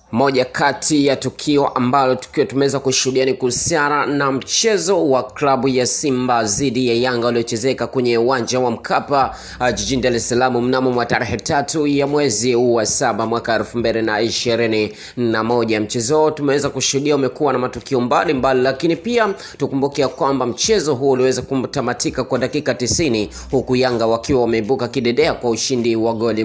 Moja kati ya tukio ambalo tumeweza kushuhudia ni kuhusiana na mchezo wa klabu ya Simba dhidi ya Yanga uliochezeka kwenye uwanja wa Mkapa jijini Dar es Salaam mnamo mwa tarehe 3 ya mwezi wa 7 mwaka 2021. Mchezo tumeweza kushuhudia umekuwa na matukio mbalimbali, lakini pia tukumbuke kwamba mchezo huu uliweza kutamatika kwa dakika 90 huku Yanga wakiwa wameibuka kidedea kwa ushindi wa goli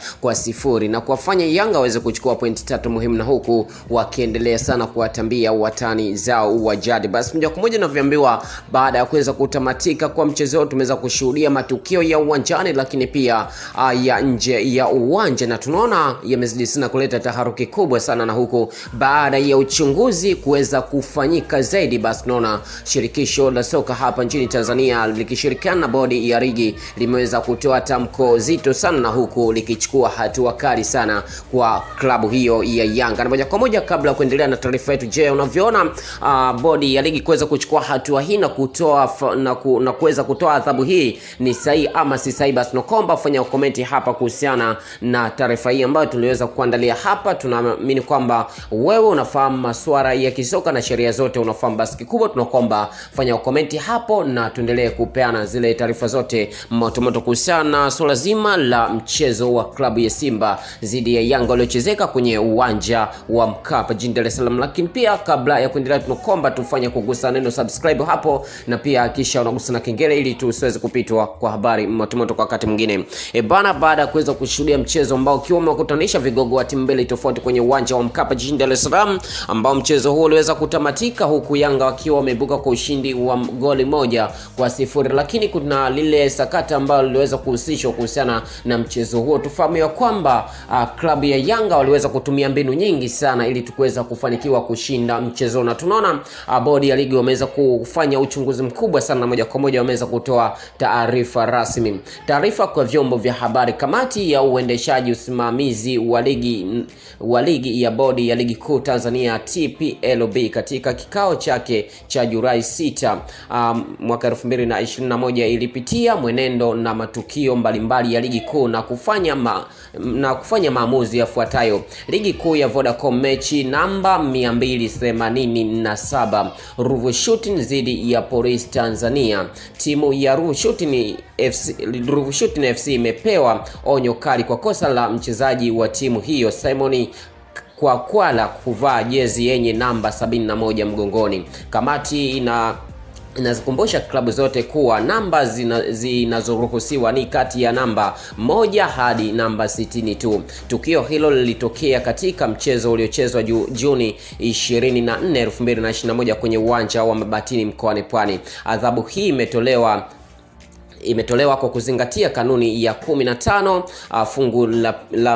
1-0 na kuwafanya Yanga waweze kuchukua pointi 3 muhimu, na huku wakiendelea sana kuwatambia watani zao wa jadi. Basi moja kwa moja tunavyoambiwa, baada ya kuweza kutamatika kwa mchezo tumeweza kushuhudia matukio ya uwanjani lakini pia ya nje ya uwanja, na tunaona yamezidi sana kuleta taharuki kubwa sana, na huku baada ya uchunguzi kuweza kufanyika zaidi, basi tunaona shirikisho la soka hapa nchini Tanzania likishirikiana na bodi ya ligi limeweza kutoa tamko zito sana, na huku likichukua hatua kali sana kwa klabu hiyo ya Yanga. Na moja kwa moja kabla kuendelea na taarifa yetu, je, unavyoona bodi ya ligi kuweza kuchukua hatua hii na kutoa na kuweza kutoa adhabu hii ni sahihi ama si sahihi? Basi naomba fanya comment hapa kuhusiana na taarifa hii ambayo tuliweza kuandalia hapa. Tunaamini kwamba wewe unafahamu masuala ya kisoka na sheria zote unafahamu, basi kikubwa tunakuomba fanya comment hapo na tuendelee kupeana zile taarifa zote moto kuhusiana na swala zima la mchezo wa klabu ya Simba dhidi ya Yanga uliochezeka kwenye uwanja wa Mkapa jijini Dar es Salaam. Lakini pia kabla ya kuendelea tunakuomba tufanye kugusa neno subscribe hapo, na pia kisha unagusa na kengele ili tusiweze kupitwa kwa habari moto kwa wakati mwingine. Bana, baada ya kuweza kushuhudia mchezo ambao ukiwa umekutanisha vigogo wa timu mbili tofauti kwenye uwanja wa Mkapa jijini Dar es Salaam, ambao mchezo huo uliweza kutamatika huku Yanga wakiwa wameibuka kwa ushindi wa goli 1-0, lakini kuna lile sakata ambalo liliweza kuhusishwa kuhusiana na mchezo huo. Tufahamu ya kwamba klabu ya Yanga waliweza kutumia mbinu nyingi sana ili tuweza kufanikiwa kushinda mchezo, na tunaona bodi ya ligi wameweza kufanya uchunguzi mkubwa sana, na moja kwa moja wameweza kutoa taarifa rasmi. Taarifa kwa vyombo vya habari: kamati ya uendeshaji usimamizi wa ligi ya bodi ya ligi kuu Tanzania TPLB katika kikao chake cha Julai 6 mwaka 2021 ilipitia mwenendo na matukio mbalimbali ya ligi kuu na kufanya maamuzi yafuatayo. Ligi kuu ya Vodacom, mechi namba 287, Ruvu Shooting dhidi ya Police Tanzania. Timu ya Ruvu Shooting FC imepewa onyo kali kwa kosa la mchezaji wa timu hiyo Simon kwa kwala kuvaa jezi yenye namba 71 mgongoni. Kamati inazikumbusha klabu zote kuwa namba zinazoruhusiwa ni kati ya namba 1 hadi namba 60 tu. Tukio hilo lilitokea katika mchezo uliochezwa Juni 24, 2021 kwenye uwanja wa Mabatini mkoani Pwani. Adhabu hii imetolewa kwa kuzingatia kanuni ya 15 fungu la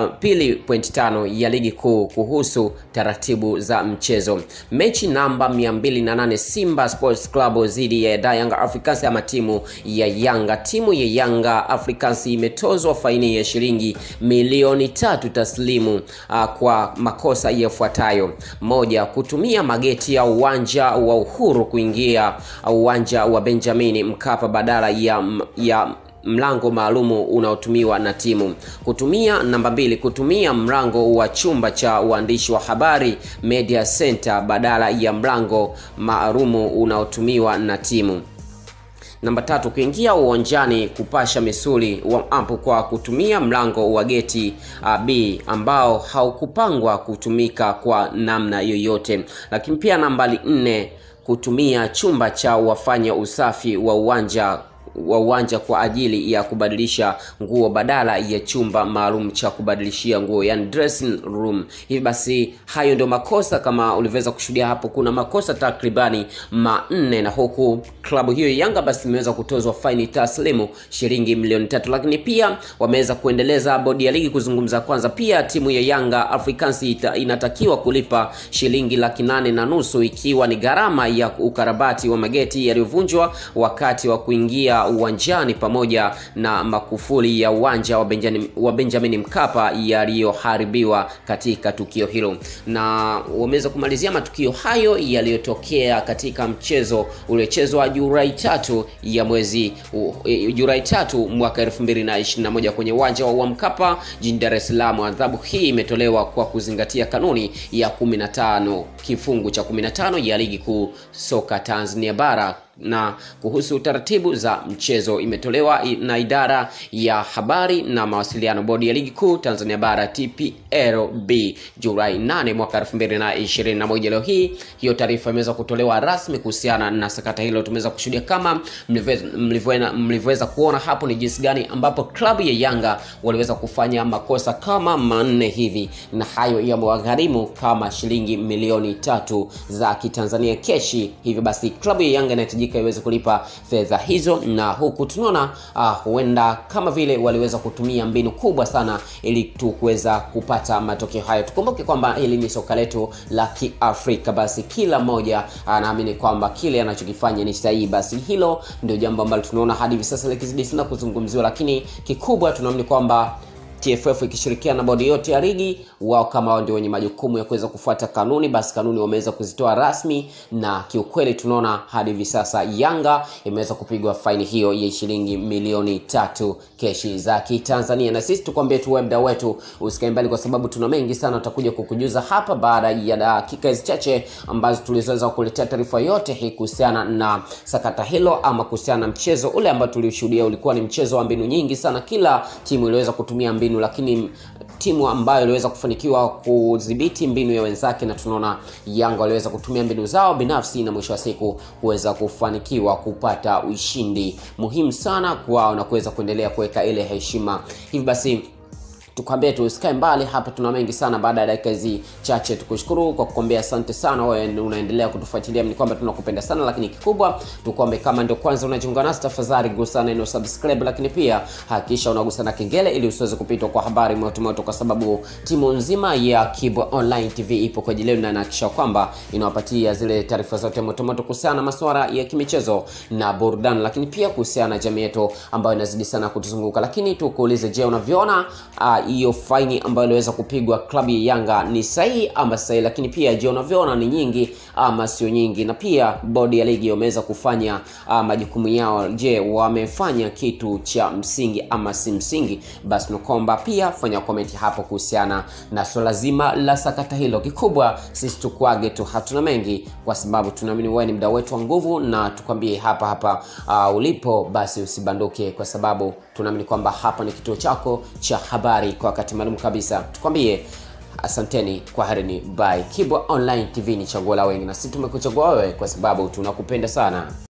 2.5 ya ligi kuu kuhusu taratibu za mchezo. Mechi namba 208, Simba Sports Club dhidi ya Yanga Africans ama timu ya Yanga. Timu ya Yanga Africans imetozwa faini ya shilingi milioni 3 taslimu kwa makosa yafuatayo: 1, kutumia mageti ya uwanja wa Uhuru kuingia uwanja wa Benjamin Mkapa badala ya mlango maalumu unaotumiwa na timu. Namba 2, kutumia mlango wa chumba cha uandishi wa habari Media Center badala ya mlango maalumu unaotumiwa na timu. Namba 3, kuingia uwanjani kupasha misuli wa ampu kwa kutumia mlango wa geti B ambao haukupangwa kutumika kwa namna yoyote. Lakini pia namba 4, kutumia chumba cha wafanya usafi wa uwanja kwa ajili ya kubadilisha nguo badala ya chumba maalum cha kubadilishia nguo, yani dressing room. Hivi basi hayo ndio makosa kama ulivyoweza kushuhudia hapo. Kuna makosa takribani 4, na huku klabu hiyo Yanga basi imeweza kutozwa faini taslimu shilingi milioni 3. Lakini pia wameweza kuendeleza bodi ya ligi kuzungumza. Kwanza pia timu ya Yanga Africans inatakiwa kulipa shilingi 850,000 ikiwa ni gharama ya ukarabati wa mageti yaliyovunjwa wakati wa kuingia za uwanjani pamoja na makufuli ya uwanja wa Benjamin Mkapa yaliyoharibiwa katika tukio hilo. Na wameweza kumalizia matukio hayo yaliyotokea katika mchezo uliochezwa Julai 3 mwaka 2021 kwenye uwanja wa Mkapa jijini Dar es Salaam. Adhabu hii imetolewa kwa kuzingatia kanuni ya 15 kifungu cha 15 ya ligi kuu soka Tanzania bara. Na kuhusu taratibu za mchezo imetolewa na idara ya habari na mawasiliano bodi ya ligi kuu Tanzania bara TPLB Julai 8 mwaka 2021. Leo hii hiyo taarifa imeweza kutolewa rasmi kuhusiana na sakata hilo. Tumeweza kushuhudia kama mlivyoweza kuona hapo ni jinsi gani ambapo klabu ya Yanga waliweza kufanya makosa kama 4 hivi, na hayo yamewagharimu kama shilingi milioni 3 za Kitanzania keshi. Hivyo basi klabu ya Yanga inahitajika iweze kulipa fedha hizo, na huku tunaona huenda kama vile waliweza kutumia mbinu kubwa sana ili kuweza kupata matokeo hayo. Tukumbuke kwamba hili ni soka letu la Kiafrika, basi kila mmoja anaamini kwamba kile anachokifanya ni sahihi. Basi hilo ndio jambo ambalo tunaona hadi hivi sasa likizidi sana kuzungumziwa, lakini kikubwa tunaamini kwamba TFF ikishirikiana na bodi yote ya ligi, wao kama ndio wenye majukumu ya kuweza kufuata kanuni, basi kanuni wameweza kuzitoa rasmi, na kiukweli tunaona hadi hivi sasa Yanga imeweza kupigwa faini hiyo ya shilingi milioni 3 keshi za Kitanzania. Na sisi tukwambie tu webda wetu usikae mbali, kwa sababu tuna mengi sana tutakuja kukujuza hapa baada ya dakika chache ambazo tulizoweza kuletea taarifa yote hii kuhusiana na sakata hilo, ama kuhusiana na mchezo ule ambao tulishuhudia. Ulikuwa ni mchezo wa mbinu nyingi sana, kila timu iliweza kutumia mbinu, lakini timu ambayo iliweza kufanikiwa kudhibiti mbinu ya wenzake, na tunaona Yanga waliweza kutumia mbinu zao binafsi na mwisho wa siku kuweza kufanikiwa kupata ushindi muhimu sana kwao na kuweza kuendelea kuweka ile heshima. Hivi basi tukwambie tu usikae mbali, hapa tuna mengi sana baada ya dakika hizi chache. Tukushukuru kwa kukuambia asante sana wewe unaendelea kutufuatilia, ni kwamba tunakupenda sana, lakini kikubwa tukuombe kama ndio kwanza unajiunga nasi, tafadhali gusa neno subscribe, lakini pia hakikisha unagusa na kengele ili usiweze kupitwa kwa habari moto, kwa sababu timu nzima ya Kibwa Online TV ipo kwa ajili yenu, na nahakikisha kwamba inawapatia zile taarifa zote moto kuhusiana na masuala ya kimichezo na burudani, lakini pia kuhusiana na jamii yetu ambayo inazidi sana kutuzunguka. Lakini tukuulize, je, unaviona hiyo faini ambayo iliweza kupigwa klabu ya Yanga ni sahihi ama sahihi? Lakini pia je, unavyoona ni nyingi ama sio nyingi? Na pia bodi ya ligi wameweza kufanya majukumu yao. Je, wamefanya kitu cha msingi ama si msingi? Basi tunakuomba pia fanya comment hapo kuhusiana na swala zima la sakata hilo. Kikubwa sisi tukuage tu, hatuna mengi, kwa sababu tunaamini wewe ni mdau wetu wa nguvu, na tukwambie hapa ulipo basi usibanduke, kwa sababu tunaamini kwamba hapa ni kituo chako cha habari kwa wakati maalum kabisa. Tukwambie asanteni, kwaherini, bye. Kibwa Online TV ni chaguo la wengi, na sisi tumekuchagua wewe kwa sababu tunakupenda sana.